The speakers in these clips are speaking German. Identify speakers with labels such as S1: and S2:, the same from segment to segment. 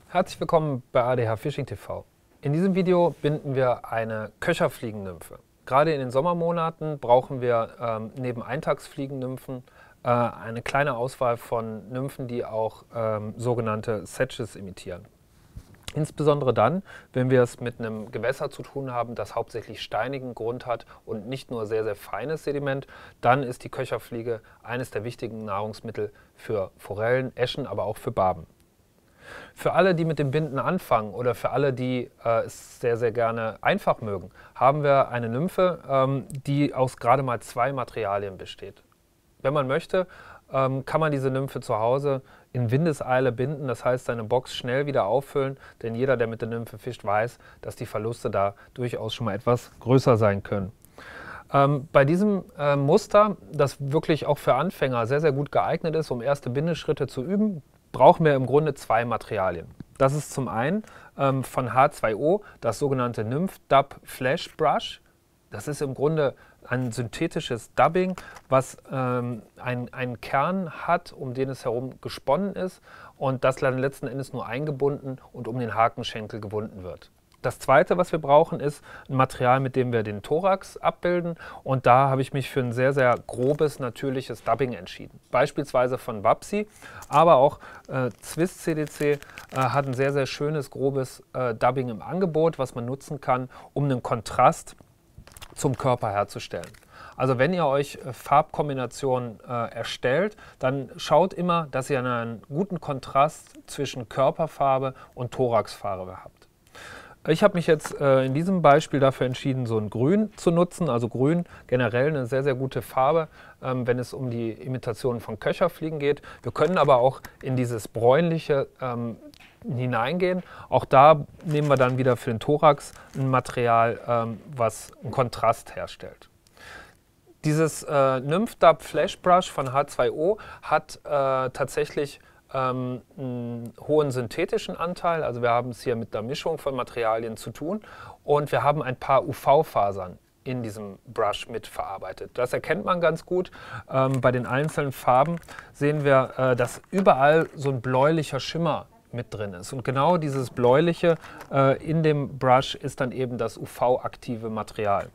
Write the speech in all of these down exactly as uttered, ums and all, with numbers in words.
S1: Herzlich willkommen bei A D H Fishing T V. In diesem Video binden wir eine Köcherfliegennymphe. Gerade in den Sommermonaten brauchen wir ähm, neben Eintagsfliegennymphen äh, eine kleine Auswahl von Nymphen, die auch ähm, sogenannte Sedges imitieren. Insbesondere dann, wenn wir es mit einem Gewässer zu tun haben, das hauptsächlich steinigen Grund hat und nicht nur sehr, sehr feines Sediment, dann ist die Köcherfliege eines der wichtigen Nahrungsmittel für Forellen, Äschen, aber auch für Barben. Für alle, die mit dem Binden anfangen oder für alle, die äh, es sehr, sehr gerne einfach mögen, haben wir eine Nymphe, ähm, die aus gerade mal zwei Materialien besteht. Wenn man möchte, ähm, kann man diese Nymphe zu Hause in Windeseile binden, das heißt seine Box schnell wieder auffüllen, denn jeder, der mit der Nymphe fischt, weiß, dass die Verluste da durchaus schon mal etwas größer sein können. Ähm, bei diesem äh, Muster, das wirklich auch für Anfänger sehr, sehr gut geeignet ist, um erste Bindeschritte zu üben, brauchen wir im Grunde zwei Materialien. Das ist zum einen ähm, von H zwei O das sogenannte Nymph Dub Flash Brush. Das ist im Grunde ein synthetisches Dubbing, was ähm, einen Kern hat, um den es herum gesponnen ist und das dann letzten Endes nur eingebunden und um den Hakenschenkel gewunden wird. Das zweite, was wir brauchen, ist ein Material, mit dem wir den Thorax abbilden, und da habe ich mich für ein sehr, sehr grobes, natürliches Dubbing entschieden. Beispielsweise von Wapsi, aber auch äh, Zwist C D C äh, hat ein sehr, sehr schönes, grobes äh, Dubbing im Angebot, was man nutzen kann, um einen Kontrast zum Körper herzustellen. Also wenn ihr euch äh, Farbkombinationen äh, erstellt, dann schaut immer, dass ihr einen guten Kontrast zwischen Körperfarbe und Thoraxfarbe habt. Ich habe mich jetzt äh, in diesem Beispiel dafür entschieden, so ein Grün zu nutzen. Also Grün generell eine sehr, sehr gute Farbe, ähm, wenn es um die Imitation von Köcherfliegen geht. Wir können aber auch in dieses Bräunliche ähm, hineingehen. Auch da nehmen wir dann wieder für den Thorax ein Material, ähm, was einen Kontrast herstellt. Dieses äh, Nymph Dub Flash Brush von H zwei O hat äh, tatsächlich Ähm, einen hohen synthetischen Anteil, also wir haben es hier mit der Mischung von Materialien zu tun, und wir haben ein paar U V-Fasern in diesem Brush mitverarbeitet. Das erkennt man ganz gut. Ähm, bei den einzelnen Farben sehen wir, äh, dass überall so ein bläulicher Schimmer mit drin ist, und genau dieses bläuliche äh, in dem Brush ist dann eben das U V-aktive Material.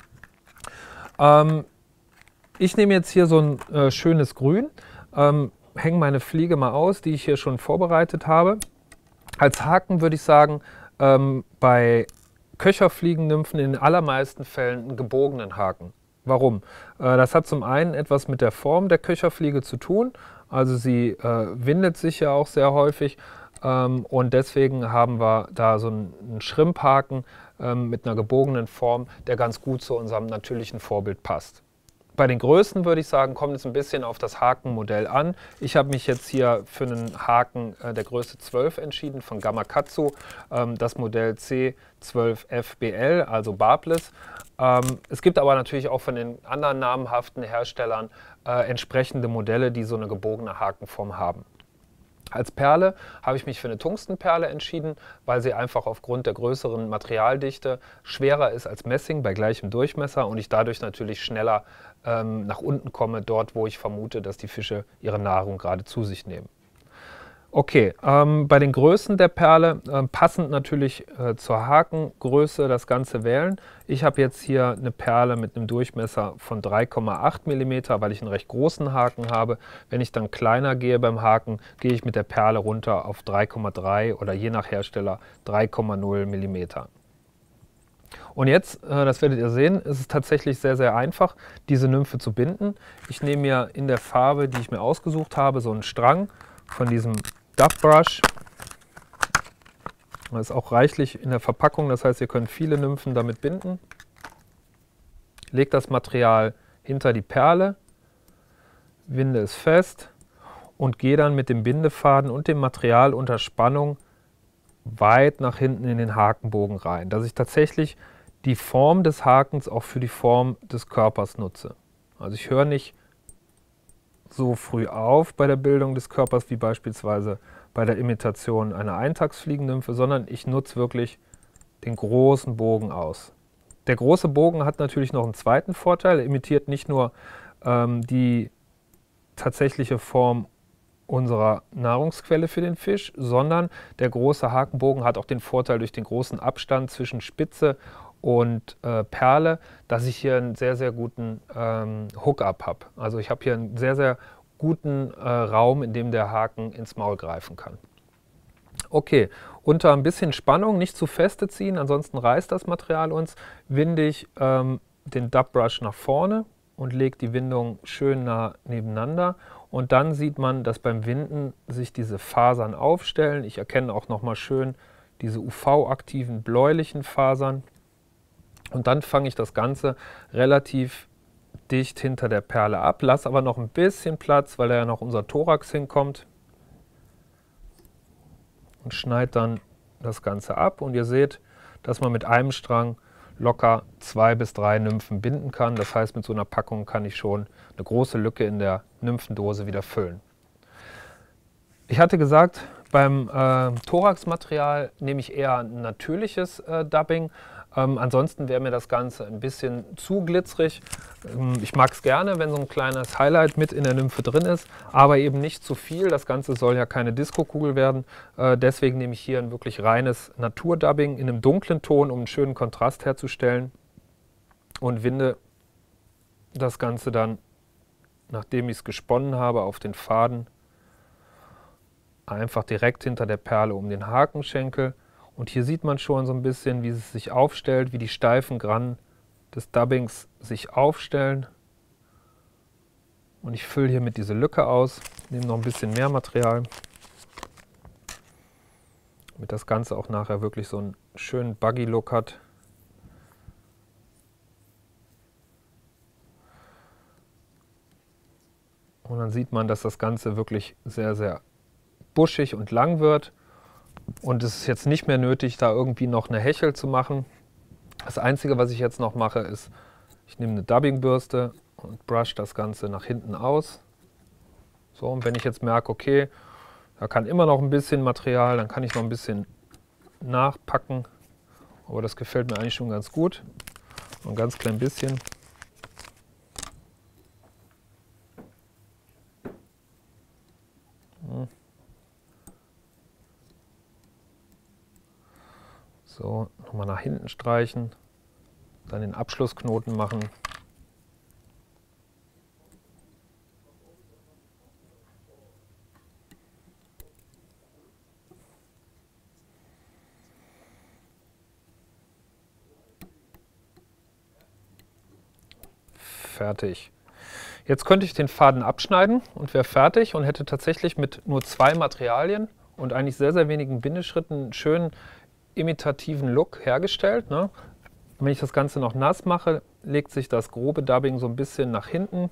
S1: Ähm, ich nehme jetzt hier so ein äh, schönes Grün. Ähm, hänge meine Fliege mal aus, die ich hier schon vorbereitet habe. Als Haken würde ich sagen, ähm, bei Köcherfliegennymphen in den allermeisten Fällen einen gebogenen Haken. Warum? Äh, das hat zum einen etwas mit der Form der Köcherfliege zu tun, also sie äh, windet sich ja auch sehr häufig, ähm, und deswegen haben wir da so einen, einen Schrimphaken ähm, mit einer gebogenen Form, der ganz gut zu unserem natürlichen Vorbild passt. Bei den Größen würde ich sagen, kommt es ein bisschen auf das Hakenmodell an. Ich habe mich jetzt hier für einen Haken äh, der Größe zwölf entschieden von Gamakatsu, ähm, das Modell C zwölf F B L, also barbless. Ähm, es gibt aber natürlich auch von den anderen namhaften Herstellern äh, entsprechende Modelle, die so eine gebogene Hakenform haben. Als Perle habe ich mich für eine Tungstenperle entschieden, weil sie einfach aufgrund der größeren Materialdichte schwerer ist als Messing bei gleichem Durchmesser und ich dadurch natürlich schneller ähm, nach unten komme, dort wo ich vermute, dass die Fische ihre Nahrung gerade zu sich nehmen. Okay, ähm, bei den Größen der Perle äh, passend natürlich äh, zur Hakengröße das Ganze wählen. Ich habe jetzt hier eine Perle mit einem Durchmesser von drei Komma acht Millimeter, weil ich einen recht großen Haken habe. Wenn ich dann kleiner gehe beim Haken, gehe ich mit der Perle runter auf drei Komma drei oder je nach Hersteller drei Komma null Millimeter. Und jetzt, äh, das werdet ihr sehen, ist es tatsächlich sehr, sehr einfach, diese Nymphe zu binden. Ich nehme mir in der Farbe, die ich mir ausgesucht habe, so einen Strang von diesem Dub Brush. Das ist auch reichlich in der Verpackung, das heißt, ihr könnt viele Nymphen damit binden. Legt das Material hinter die Perle, winde es fest und gehe dann mit dem Bindefaden und dem Material unter Spannung weit nach hinten in den Hakenbogen rein, dass ich tatsächlich die Form des Hakens auch für die Form des Körpers nutze. Also ich höre nicht so früh auf bei der Bildung des Körpers wie beispielsweise bei der Imitation einer Eintagsfliegennymphe, sondern ich nutze wirklich den großen Bogen aus. Der große Bogen hat natürlich noch einen zweiten Vorteil, er imitiert nicht nur ähm, die tatsächliche Form unserer Nahrungsquelle für den Fisch, sondern der große Hakenbogen hat auch den Vorteil durch den großen Abstand zwischen Spitze und äh, Perle, dass ich hier einen sehr, sehr guten ähm, Hook-up habe. Also ich habe hier einen sehr, sehr guten äh, Raum, in dem der Haken ins Maul greifen kann. Okay, unter ein bisschen Spannung, nicht zu feste ziehen, ansonsten reißt das Material uns, winde ich ähm, den Dub Brush nach vorne und lege die Windung schön nah nebeneinander. Und dann sieht man, dass beim Winden sich diese Fasern aufstellen. Ich erkenne auch nochmal schön diese U V-aktiven bläulichen Fasern. Und dann fange ich das Ganze relativ dicht hinter der Perle ab, lasse aber noch ein bisschen Platz, weil da ja noch unser Thorax hinkommt. Und schneide dann das Ganze ab. Und ihr seht, dass man mit einem Strang locker zwei bis drei Nymphen binden kann. Das heißt, mit so einer Packung kann ich schon eine große Lücke in der Nymphendose wieder füllen. Ich hatte gesagt, beim äh, Thorax-Material nehme ich eher ein natürliches äh, Dubbing. Ähm, ansonsten wäre mir das Ganze ein bisschen zu glitzerig. Ähm, ich mag es gerne, wenn so ein kleines Highlight mit in der Nymphe drin ist, aber eben nicht zu viel. Das Ganze soll ja keine Disco-Kugel werden. Äh, deswegen nehme ich hier ein wirklich reines Naturdubbing in einem dunklen Ton, um einen schönen Kontrast herzustellen. Und winde das Ganze dann, nachdem ich es gesponnen habe, auf den Faden einfach direkt hinter der Perle um den Hakenschenkel. Und hier sieht man schon so ein bisschen, wie es sich aufstellt, wie die steifen Grannen des Dubbings sich aufstellen. Und ich fülle hiermit diese Lücke aus, nehme noch ein bisschen mehr Material, damit das Ganze auch nachher wirklich so einen schönen Buggy-Look hat. Und dann sieht man, dass das Ganze wirklich sehr, sehr buschig und lang wird. Und es ist jetzt nicht mehr nötig, da irgendwie noch eine Hechel zu machen. Das Einzige, was ich jetzt noch mache, ist, ich nehme eine Dubbingbürste und brush das Ganze nach hinten aus. So, und wenn ich jetzt merke, okay, da kann immer noch ein bisschen Material, dann kann ich noch ein bisschen nachpacken. Aber das gefällt mir eigentlich schon ganz gut. Nur ein ganz klein bisschen. Hm. So, nochmal nach hinten streichen, dann den Abschlussknoten machen. Fertig. Jetzt könnte ich den Faden abschneiden und wäre fertig und hätte tatsächlich mit nur zwei Materialien und eigentlich sehr, sehr wenigen Bindeschritten einen schönen imitativen Look hergestellt. Ne? Wenn ich das Ganze noch nass mache, legt sich das grobe Dubbing so ein bisschen nach hinten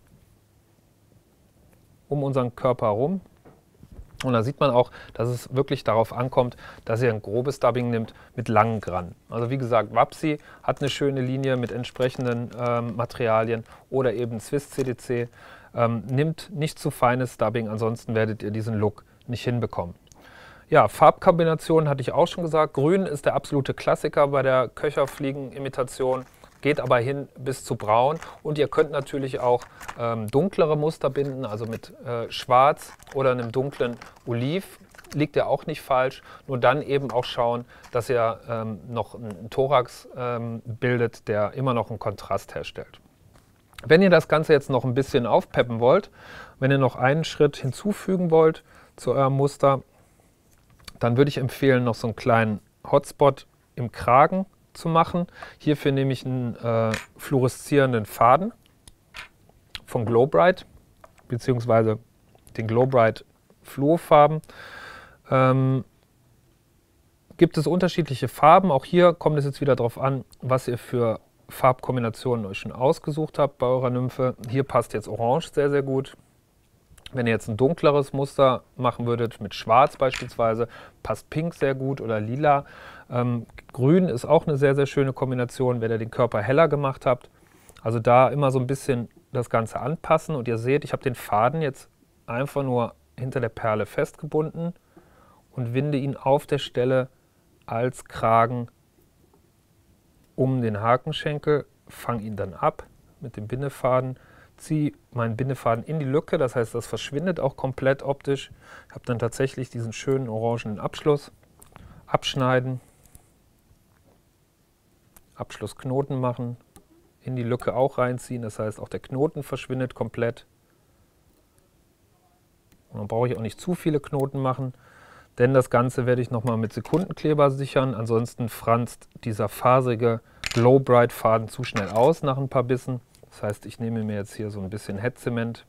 S1: um unseren Körper herum. Und da sieht man auch, dass es wirklich darauf ankommt, dass ihr ein grobes Dubbing nimmt mit langen Grannen. Also wie gesagt, Wapsi hat eine schöne Linie mit entsprechenden ähm, Materialien oder eben Swiss C D C. Ähm, nimmt nicht zu feines Dubbing, ansonsten werdet ihr diesen Look nicht hinbekommen. Ja, Farbkombinationen hatte ich auch schon gesagt. Grün ist der absolute Klassiker bei der Köcherfliegen-Imitation, geht aber hin bis zu braun. Und ihr könnt natürlich auch ähm, dunklere Muster binden, also mit äh, Schwarz oder einem dunklen Oliv. Liegt ja auch nicht falsch. Nur dann eben auch schauen, dass ihr ähm, noch einen Thorax ähm, bildet, der immer noch einen Kontrast herstellt. Wenn ihr das Ganze jetzt noch ein bisschen aufpeppen wollt, wenn ihr noch einen Schritt hinzufügen wollt zu eurem Muster, dann würde ich empfehlen, noch so einen kleinen Hotspot im Kragen zu machen. Hierfür nehme ich einen äh, fluoreszierenden Faden von Glow-Brite, beziehungsweise den Glow-Brite Fluorfarben. Ähm, gibt es unterschiedliche Farben. Auch hier kommt es jetzt wieder darauf an, was ihr für Farbkombinationen euch schon ausgesucht habt bei eurer Nymphe. Hier passt jetzt Orange sehr, sehr gut. Wenn ihr jetzt ein dunkleres Muster machen würdet, mit Schwarz beispielsweise, passt Pink sehr gut oder Lila. Ähm, Grün ist auch eine sehr, sehr schöne Kombination, wenn ihr den Körper heller gemacht habt. Also da immer so ein bisschen das Ganze anpassen. Und ihr seht, ich habe den Faden jetzt einfach nur hinter der Perle festgebunden und winde ihn auf der Stelle als Kragen um den Hakenschenkel, fange ihn dann ab mit dem Bindefaden, ziehe meinen Bindefaden in die Lücke, das heißt, das verschwindet auch komplett optisch. Ich habe dann tatsächlich diesen schönen orangenen Abschluss. Abschneiden, Abschlussknoten machen, in die Lücke auch reinziehen, das heißt, auch der Knoten verschwindet komplett. Und dann brauche ich auch nicht zu viele Knoten machen, denn das Ganze werde ich nochmal mit Sekundenkleber sichern, ansonsten franzt dieser faserige Glow Bright Faden zu schnell aus nach ein paar Bissen. Das heißt, ich nehme mir jetzt hier so ein bisschen Hetzement,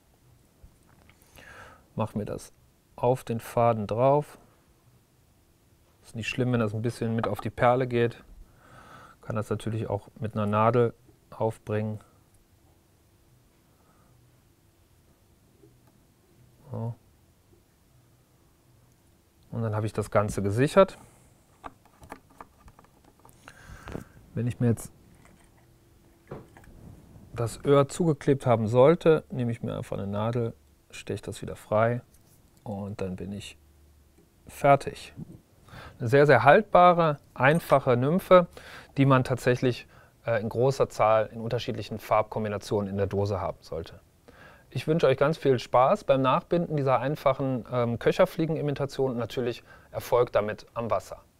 S1: mache mir das auf den Faden drauf. Ist nicht schlimm, wenn das ein bisschen mit auf die Perle geht. Kann das natürlich auch mit einer Nadel aufbringen. So. Und dann habe ich das Ganze gesichert. Wenn ich mir jetzt das Öhr zugeklebt haben sollte, nehme ich mir einfach eine Nadel, steche das wieder frei und dann bin ich fertig. Eine sehr, sehr haltbare, einfache Nymphe, die man tatsächlich äh, in großer Zahl in unterschiedlichen Farbkombinationen in der Dose haben sollte. Ich wünsche euch ganz viel Spaß beim Nachbinden dieser einfachen ähm, Köcherfliegen-Imitation und natürlich Erfolg damit am Wasser.